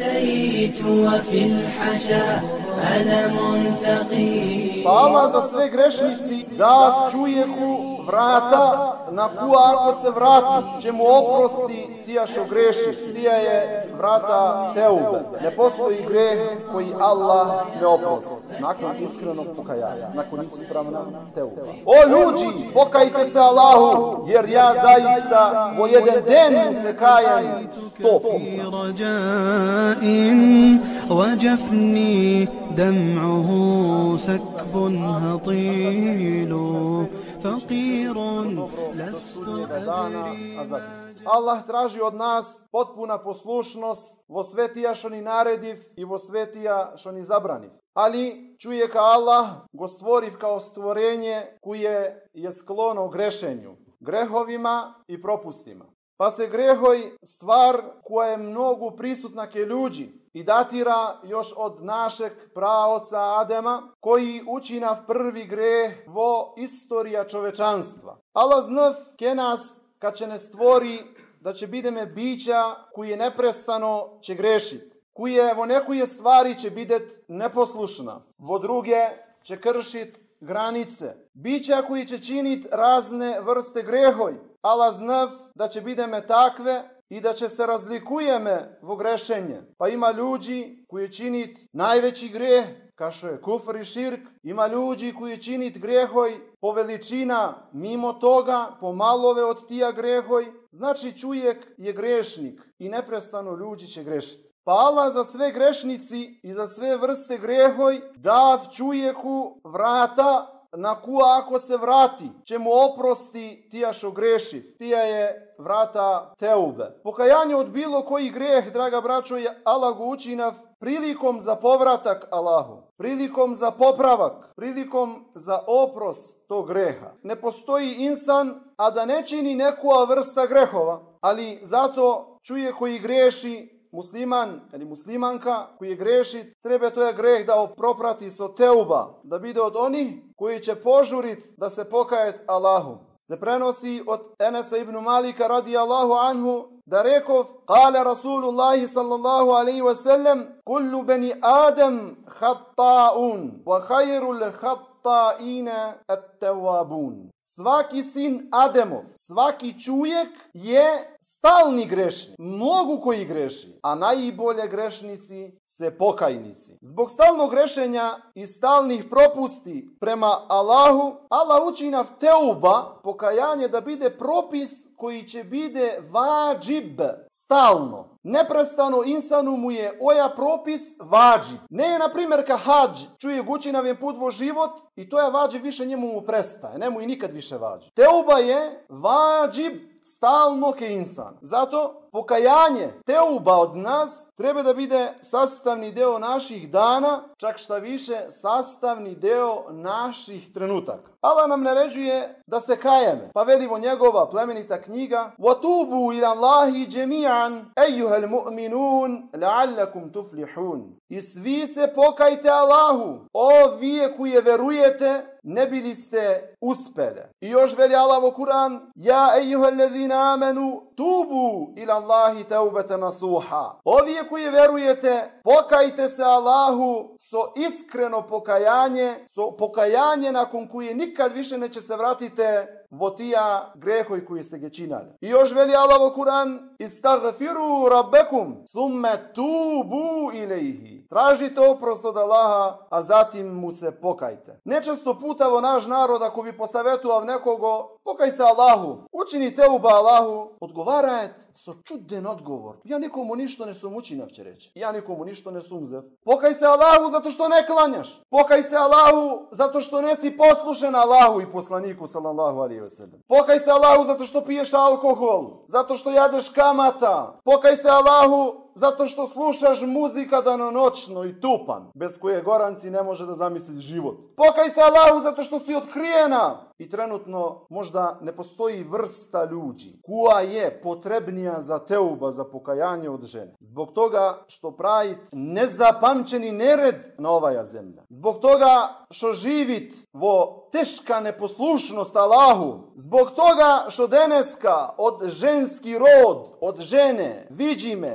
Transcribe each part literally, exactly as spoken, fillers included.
Pa Allah za sve grešnici dav čujeku vrata na kuja ako se vrati će mu oprosti tija što greši. Tija je vrata teube. Ne postoji greh koji Allah ne oprosti. Nakon iskrenog pokajanja, nakon ispravna teuba. O ljudi, pokajte se Allahu, jer ja zaista vo jedan den mu se kajem sto puta. دمعه سكب هطيل فقير لست أدري. Allah traži od nas potpuna poslušnost vo svetija što ni narediv i vo svetija što ni zabraniv. Ali čuje ka Allah go stvoriv kao stvorenje koje je sklono grešenju, grehovima i propustima. Pa se grehoj stvar koja je mnogo prisutna ke ljudi i datira još od našeg praoca Adema, koji učinav prvi greh vo istorija čovečanstva. Allah znav ke nas kad će ne stvori da će bideme bića koji neprestano će grešit, koje vo nekuje stvari će bidet neposlušna, vo druge će kršit granice, bića koji će činit razne vrste grehoj. Allah znav da će bideme takve i da će se razlikujeme vo grešenje. Pa ima ljudi koji činit najveći greh, kao što je kufr i širk. Ima ljudi koji činit grehoj po veličina mimo toga, po malove od tija grehoj. Znači čujek je grešnik i neprestano ljudi će grešiti. Pa Allah za sve grešnici i za sve vrste grehoj dav čujeku vrata na kuja ako se vrati će mu oprosti tija što greši. Tija je vrata teube. Pokajanje od bilo koji greh, draga braćo, je Allah go učinav prilikom za povratak Allahu, prilikom za popravak, prilikom za oprost tog greha. Ne postoji insan, a da ne čini neka vrsta grehova, ali zato čuje koji greši, musliman ili muslimanka koji je grešit, treba to je greh da proprati so teuba, da bide od onih koji će požurit da se pokajet Allahu. Se prenosi od Enesa ibn Malika radijallahu anhu da rekov, kale Rasulullahi sallallahu alaihi wasallam, kullu beni Adam hatta'un, wa khairul hatta'ina at-tawabun. Svaki sin Ademov, svaki čujek je stalni grešnik, mnogo koji greši, a najbolje grešnici se pokajnici. Zbog stalnog grešenja i stalnih propusti prema Allahu, Allah učinav teuba, pokajanje, da bide propis koji će bide vađib, stalno. Neprestano insanu mu je oja propis vađib. Ne je, na primjer, ka hađ, čuje gučinavim put vo život i to je vađib, više njemu mu prestaje, ne mu i nikad više vađib. Teuba je vađib, stalno ke insan. Zato pokajanje, teuba od nas treba da bide sastavni deo naših dana, čak šta više sastavni deo naših trenutaka. Allah nam naređuje da se kajeme, pa velimo njegova plemenita knjiga وَتُوبُوا إِلَى اللَّهِ جَمِيعًا أَيُّهَا الْمُؤْمِنُونَ لَعَلَّكُمْ تُفْلِحُونَ. I svi se pokajte Allahu, o vije koje verujete, ne bili ste uspele. I još veli Allah u Kur'an, ja ejuhallazina amenu tubu ila Allahi taubata nasuha. Ovije koji verujete, pokajte se Allahu so iskreno pokajanje, so pokajanje nakon koje nikad više neće se vratite vo tija grehoj koji ste ga činali. I još veli Allah u Kur'an, istagfiru rabbekum, thumme tubu ilaihi. Tražite oprost od Allaha, a zatim mu se pokajte. Nečesto puta vo naš narod, ako bi posavetuav nekogo, pokaj se Allahu, učini teuba Allahu, odgovara je so čuden odgovor. Ja nikomu ništa ne sum učinav, će reći. Ja nikomu ništa ne sum zev. Pokaj se Allahu zato što ne klanjaš. Pokaj se Allahu zato što nesi poslušan Allahu i poslaniku sallallahu alaihi ve sellem. Pokaj se Allahu zato što piješ alkohol, zato što jadeš kamata. Pokaj se Allahu zato što slušaš muzika danonoćno i tupan, bez koje goranci ne može da zamisli život. Pokaj se Allahu zato što si otkrijena i trenutno možda ne postoji vrsta ljudi koja je potrebnija za teuba, za pokajanje od žene. Zbog toga što pravit nezapamćeni nered na ovaja zemlja. Zbog toga što živit vo teška neposlušnost Allahu. Zbog toga što deneska od ženski rod, od žene, viđime, nezapamćeni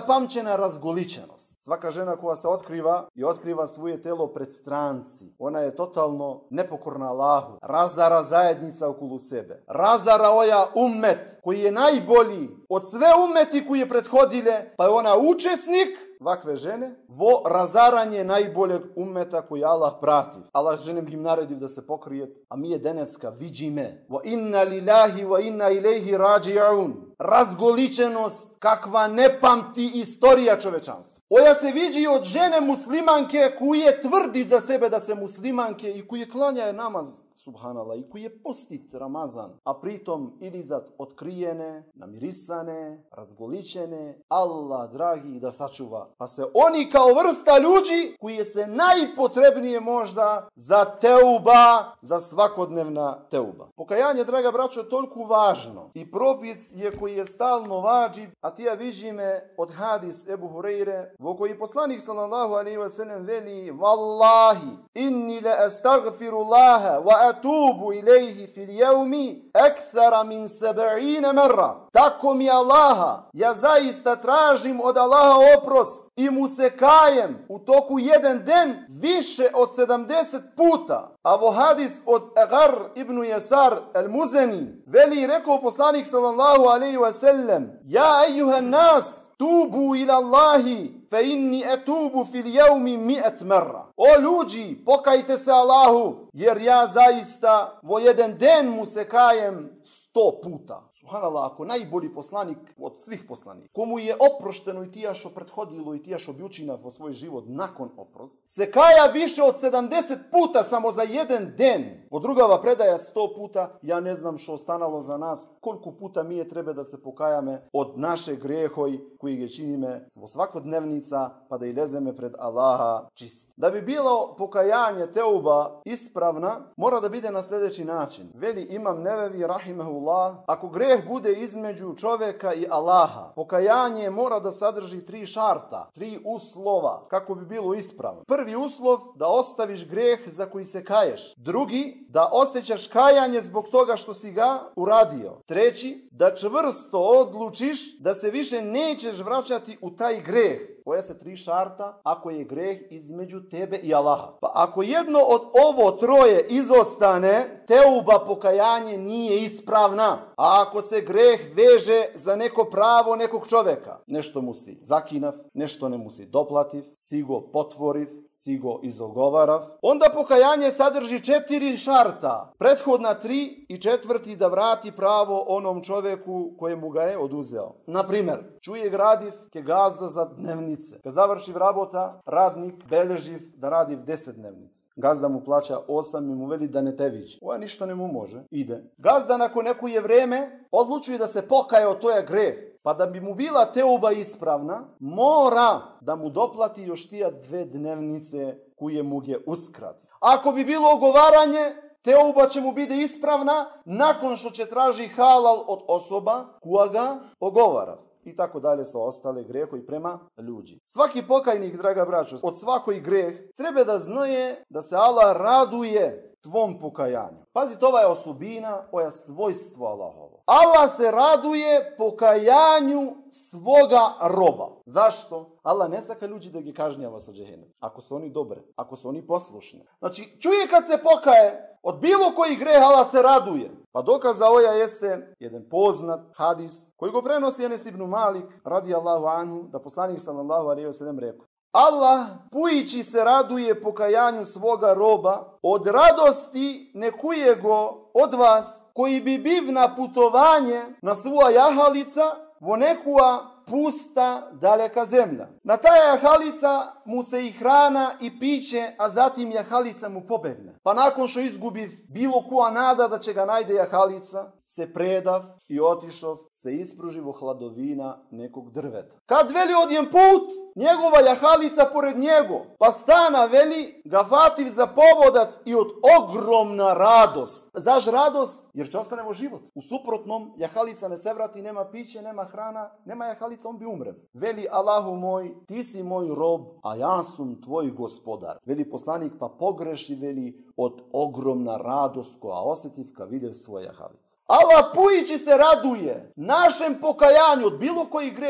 nezapamćena razgoličenost. Svaka žena koja se otkriva i otkriva svoje telo pred stranci, ona je totalno nepokorna Allahu. Razara zajednica okolo sebe. Razara oja ummet koji je najbolji od sve ummeti koji je prethodile, pa je ona učesnik vakve žene, vo razaranje najboljeg ummeta koji Allah prati. Allah ženem im naredi da se pokrije, a mi je deneska, viđi me. Wa inna lillahi wa inna ilaihi raji'un. Razgoličenost kakva ne pamti istorija čovečanstva. Oja se viđi od žene muslimanke koje tvrdi za sebe da se muslimanke i koje klanja namaz, subhanallah, i koji je postit Ramazan, a pritom ilizat otkrijene, namirisane, razgoličene, Allah dragi da sačuva. Pa se oni kao vrsta ljudi koji se najpotrebnije možda za teuba, za svakodnevna teuba. Pokajanje, draga braćo, je toliko važno i propis je koji je stalno vađib, a ti ja viđi me od hadis Ebu Hureyre, vo koji poslanik sallallahu alaihi wa sallam veli: Wallahi, inni la astagfirullaha wa atubu ilaihi fil jevmi ekthara min seba'ine marra. Tako mi Allaha, ja zaista tražim od Allaha oprost i mu se kajem u toku jedan den više od sedamdeset puta. A vo hadis od Egar ibn Jesar el-Muzeni veli, rekao poslanik sallallahu alaihi wa sallam: Ja ejuhan nas, tubu ila Allahi, fe inni etubu fil jevmi mi'et merra. O ljudi, pokajte se Allahu, jer ja zaista vo jedan den mu se kajem sto puta. Subhanallah, ako najbolji poslanik od svih poslanika, komu je oprošteno i tijašo prethodilo i tijašo bi učinao vo svoj život nakon oprost, se kaja više od sedamdeset puta samo za jedan den. Od drugava predaja sto puta, ja ne znam što ostanalo za nas, koliko puta mi je treba da se pokajame od naše grehoj koji ga činime vo svakodnevnica, pa da i lezeme pred Allaha čist. Da bi bilo pokajanje teuba ispravna, mora da bide na sljedeći način. Veli Imam Nevevi rahimehullah, ako greh bude između čovjeka i Allaha, pokajanje mora da sadrži tri šarta, tri uslova, kako bi bilo ispravno. Prvi uslov, da ostaviš greh za koji se kaješ. Drugi, da osjećaš kajanje zbog toga što si ga uradio. Treći, da čvrsto odlučiš da se više nećeš vraćati u taj greh. Koja se tri šarta ako je greh između tebe i Allaha. Pa ako jedno od ovo troje izostane, teuba, pokajanje, nije ispravna. A ako se greh veže za neko pravo nekog čovjeka, nešto mu si zakinav, nešto ne mu si doplativ, si go potvoriv, si go izogovarav, onda pokajanje sadrži četiri šarta. Prethodna tri i četvrti da vrati pravo onom čovjeku kojemu ga je oduzeo. Naprimjer, čuje gradiv ke gazda za dnevnice. Kad završi rabota, radnik beleživ da radi deset dnevnice. Gazda mu plaća osam i mu veli da ne te viđi. Ovo ništa ne mu može. Ide. Gazda nakon neko je vreme odlučuje da se pokaje od toja greh. Pa da bi mu bila teuba ispravna, mora da mu doplati još tija dve dnevnice koje mu je uskrati. Ako bi bilo ogovaranje, teuba će mu biti ispravna nakon što će traži halal od osoba koja ga ogovara. I tako dalje sa ostale grehovi prema ljudi. Svaki pokajnik, draga braćo, od svakoj greh treba da znaje da se Allah raduje tvom pokajanju. Pazite, ova je osobina, ovo je svojstvo Allahovo. Allah se raduje pokajanju svoga roba. Zašto? Allah ne saka ljudi da gi kažnjava sa džehennem. Ako su oni dobre, ako su oni poslušni. Znači, čuje kad se pokaje, od bilo koji greh Allah se raduje. Pa dokaz za oja jeste jedan poznat hadis koji go prenosi Enes ibn Malik radijallahu anhu, da poslanik sallallahu alejhi ve sellem rekao: Allah pujići se raduje pokajanju svoga roba, od radosti ne kuje go od vas koji bi biv na putovanje na svoja jahalica vo nekua pusta daleka zemlja. Na ta jahalica mu se i hrana i piće, a zatim jahalica mu pobegne. Pa nakon što izgubi bilo koja nada da će ga najde jahalica, se predav i otišov, se ispruživo hladovina nekog drveta. Kad veli odjem put, njegova jahalica pored njego, pa stana veli ga fativ za povodac i od ogromna radost. Zaž radost? Jer će ostanevo život. U suprotnom, jahalica ne se vrati, nema piće, nema hrana, nema jahalica, on bi umre. Veli Allahu moj, ti si moj rob, a ja sam tvoj gospodar. Veli poslanik, pa pogreši, veli, od ogromna radost koja osjetiv kad videv svoje jahalice. Allah pujići se raduje našem pokajanju od bilo koji greh.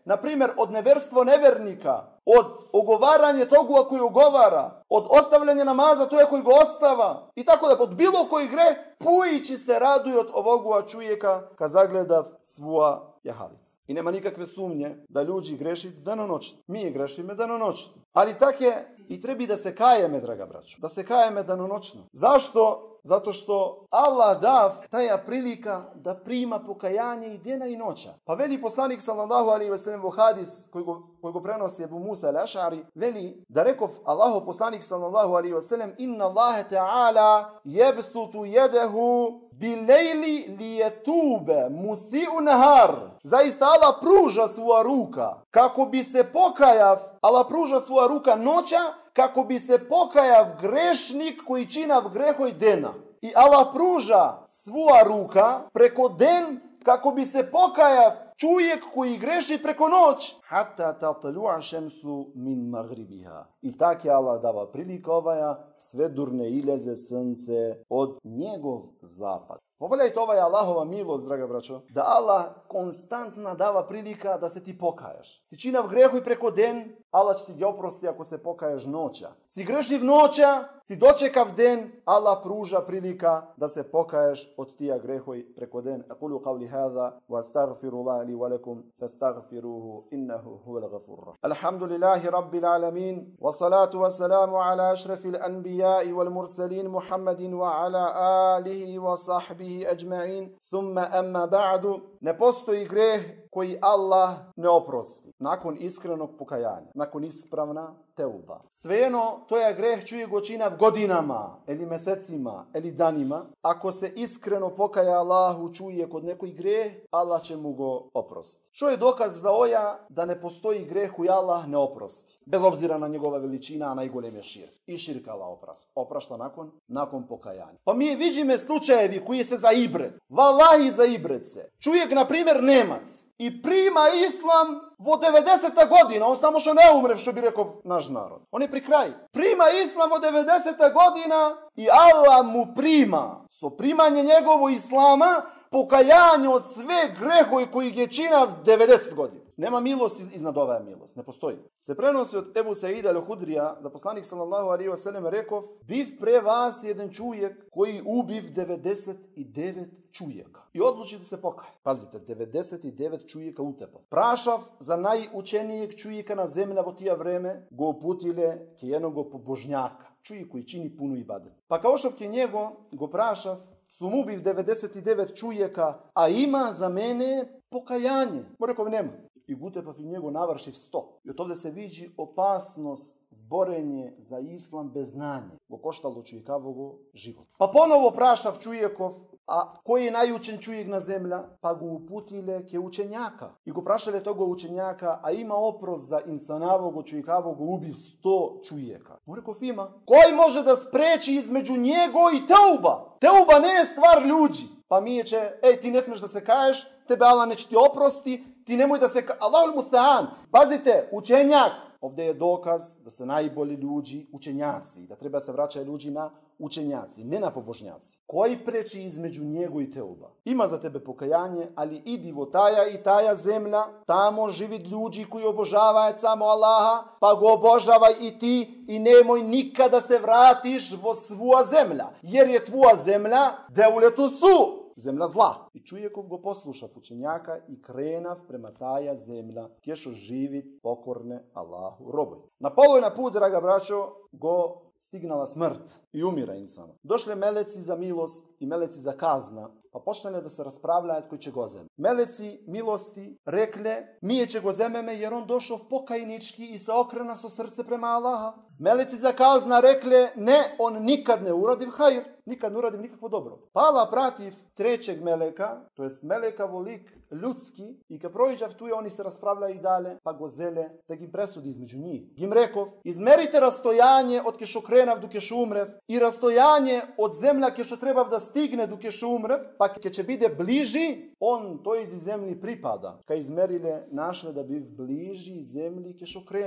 na primjer, od neverstvo nevernika, od ogovaranja toga koji ogovara, od ostavljanja namaza toga koji ga ostava, i tako da od bilo koji gre, pujići se raduje od ovoga čujeka kad zagledav svoja jahalica. I nema nikakve sumnje da ljudi grešiti danonoćno. Mi je grešime danonoćno. Ali tak je i trebi da se kajeme, draga braćo. Da se kajeme danonoćno. Zašto? Zato što Allah dav taja prilika da prima pokajanje i dena i noća. Pa veli poslanik sallallahu alejhi ve sellem u hadis koji go, koji go prenosi Ebu Musa al-Aš'ari, veli da rekov Allahov poslanik sallallahu alejhi ve sellem inna Allahe ta'ala jebsutu jedehu bilejli lijetube musi'u nahar. Zaista Allah pruža svoja ruka kako bi se pokajav, Allah pruža svoja ruka noća kako bi se pokajav grešnik koji činav grehoj dena. I Allah pruža svoja ruka preko den kako bi se pokajav čujek koji greši preko noć. Hatta tatlu'a šemsu min magribiha. I tak je Allah dava prilika ovaja sve durne ileze sunce od njegov zapad. Pogledajte, ova je Allahova milost, draga braćo, da Allah konstantno dava prilika da se ti pokajaš. Si činav grehuj preko den, Allah će ti ga oprosti ako se pokaješ noća. Si grešiv noća, si dočekav den, Allah pruža prilika da se pokaješ od tija grehuj preko den. Aqulu qavli hada wa astaghfirullah li wa lakum fastaghfiruhu innahu huwal ghafurur rahim. Alhamdulillahi rabbil alamin wa salatu wa salamu ala ashrafil anbiya'i wal mursalin Muhammadin wa ala alihi wa sahbihi ajma'in. Thumma amma ba'du. Ne postoji greh koji Allah ne oprosti nakon iskrenog pokajanja, nakon ispravna teuba. Svejedno, to je greh čuje go činav godinama, ili mesecima, ili danima. Ako se iskreno pokaja Allahu, čuje kod nekoj greh, Allah će mu go oprosti. Što je dokaz za oja da ne postoji greh koji Allah ne oprosti? Bez obzira na njegova veličina, a najgolem je širk. I širk Allah oprašta. Oprašta nakon, nakon pokajanja. Pa mi vidimo slučajevi koji se za ibret. Valahi za ibret se. Čujek, na primjer, Nemac. I prima islam vo devedeseta godina. On samo što ne umre, što bi rekao naš narod. On je pri kraju. Prima islam vo devedeseta godina i Allah mu prima. So primanje njegovo islama pokajanje od sve grehoj koji je činav devedeset godina. Nema milost iznad ova milost. Ne postoji. Se prenosi od Ebu Saida al-Hudrija da poslanik sallallahu alejhi ve sellem rekov: biv pre vas jedan čujek koji ubiv devedeset devet čujeka. I odlučite se pokaj. Pazite, devedeset devet čujeka utepa. Prašav za najučenijeg čujeka na zemlja vo tija vreme go uputile ke jednog pobožnjaka. Čujek koji čini puno ibadet. Pa kao šov ke njego go prašav sum ubiv devedeset devet čujeka, a ima za mene pokajanje. Mo rekao, nema. I Gutepav i njego navršiv sto. I od ovdje se vidi opasnost zborenje za islam bez znanja. Go koštalo čujekavogo život. Pa ponovo prašav čujekov, a koji je najučen čujek na zemlja? Pa go uputile ke učenjaka. I go prašale togo učenjaka, a ima oprost za insanavogo čujekavogo ubiv sto čujeka. Mo rekao, ima. Koji može da spreči između njego i teuba? Teuba ne je stvar ljudi. Pa mi je će, ej, ti ne smiješ da se kaješ, tebe Allah neće ti oprosti, ti nemoj da se... Allahul musta'an. Pazite, učenjak. Ovdje je dokaz da se najbolji ljudi učenjaci. Da treba se vraćaju ljudi na učenjaci, ne na pobožnjaci. Koji preči između njegu i teuba? Ima za tebe pokajanje, ali idi vo taja i taja zemlja. Tamo živi ljudi koji obožavaju samo Allaha, pa go obožavaj i ti i nemoj nikada se vratiš vo svoja zemlja. Jer je tvoja zemlja deuletu su. Zemlja zla. I čujekov go poslušav učenjaka i krenav prema taja zemlja, kješo živit pokorne Allahu roboj. Na poloj na put, draga braćo, go stignala smrt i umira insana. Došle meleci za milost i meleci za kazna, pa počnele da se raspravljaju koji će go zeme. Meleci milosti rekle, mi će go zememe jer on došao pokajnički i se okrena so srce prema Allaha. Meleci za kazna rekle, ne, on nikad ne uradiv hajr, nikad ne uradiv nikakvo dobro. Pala prativ trećeg meleka, to jest meleka volik ljudski, i kad prođav tu je, oni se raspravljaju i dalje, pa go zele, da im presudi između njih. Im rekov, izmerite rastojanje od keš okrenav do keš umrev i rastojanje od zemlja keš trebav da stigne do keš umrev, pa ke će bide bliži, on to iz zemlji pripada. Ka izmerile našle da bi bliži zemlji keš okrenav,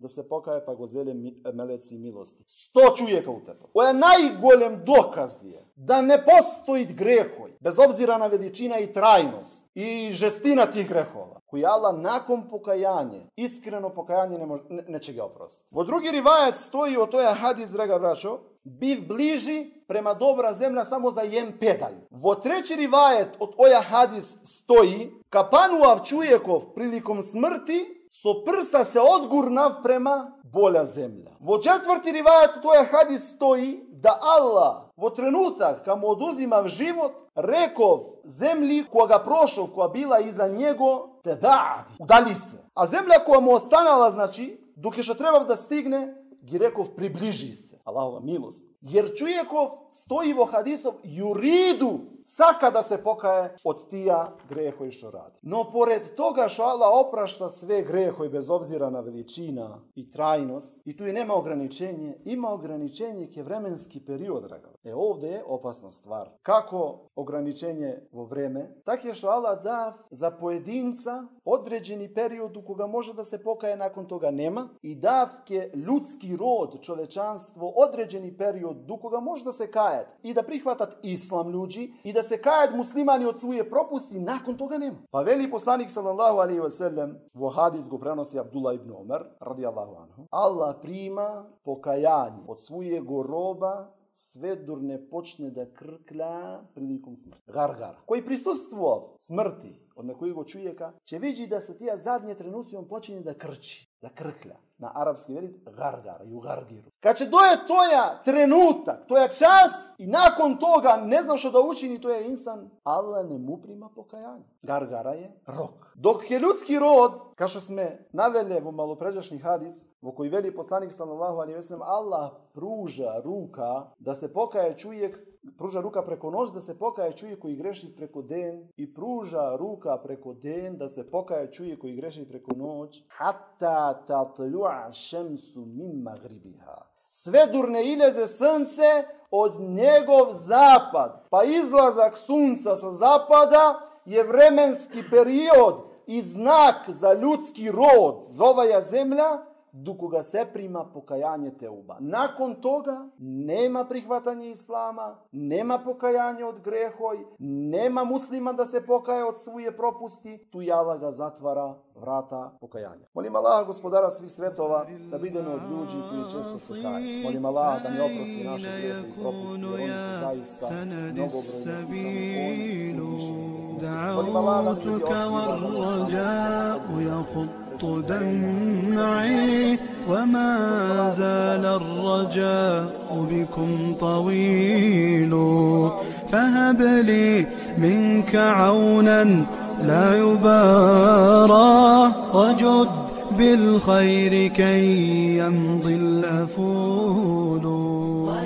da se pokaje pa go zele meleci milosti. Sto čujeka u tebe. Ovo je najgolem dokaz je da ne postoji grehoj, bez obzira na veličina i trajnost i žestina tih grehova, koji Allah nakon pokajanja, iskreno pokajanje ne može, ne, neće ga oprostiti. Vo drugi rivajac stoji, o to je hadis, draga braćo, biv bliži prema dobra zemlja samo za jem pedalj. Vo treći rivajet od oja hadis stoji, kapanuav čujekov prilikom smrti, so prsa se odgurnav prema bolja zemlja. Vo četvrti rivajet od oja hadis stoji, da Allah vo trenutak kad mu oduzimav život, rekov zemlji koja ga prošao, koja bila iza njego, te ba'di, udali se. A zemlja koja mu ostanala, znači, dok je što treba da stigne, gi rekov približi se. Allahova milost. Jer čujekov stoji vo hadisov juridu saka da se pokaje od tija greho i što radi. No pored toga što Allah oprašta sve greho i bez obzira na veličina i trajnost, i tu i nema ograničenje, ima ograničenje ke vremenski period, draga. E ovdje je opasna stvar. Kako ograničenje vo vreme, tak je što Allah da za pojedinca određeni period u koga može da se pokaje, nakon toga nema, i dav ke ljudski rod, čovečanstvo, određeni period do koga može da se kajat i da prihvatat islam ljudi i da se kajat muslimani od svoje propusti, nakon toga nema. Pa veli poslanik sallallahu alaihi wa sallam, vo hadis go prenosi Abdullah ibn Omer, radijallahu anhu, Allah prima pokajanje od svojeg roba sve dok ne počne da krklja prilikom smrti. Gargara. Koji prisustvo smrti od nekojeg čujeka, će vidi da se tija zadnje trenuci on počinje da krči, da krklja. Na arapski veli gargara, ju gargiru. Kad će doje toja trenutak, toja čas i nakon toga ne znam što da učini, to je insan, Allah ne mu prima pokajanje. Gargara je rok. Dok je ljudski rod, kao što smo naveli u malopređašnji hadis, u koji veli poslanik sallallahu alejhi ve sellem, Allah pruža ruka da se pokaje čujek, pruža ruka preko noć da se pokaje čovjek koji greši preko den, i pruža ruka preko den da se pokaje čovjek koji greši preko noć, hatta tatlu'a šemsu min magribiha, sve durne ileze sunce od njegov zapad, pa izlazak sunca sa zapada je vremenski period i znak za ljudski rod, za ova zemlja, do koga se prima pokajanje teuba. Nakon toga nema prihvatanja islama, nema pokajanja od grehoj, nema muslima da se pokaje od svoje propusti, tu Allah ga zatvara vrata pokajanja. Molim Allah, gospodara svih svetova, da budemo od ljudi koji često se kaje. Molim Allah da mi oprosti naše grehe i propusti, jer oni se zaista mnogo brojni. Molim Allah da mi ljudi دمعي وما زال الرجاء بكم طويل فهب لي منك عونا لا يبارى وجد بالخير كي يمضي الأفول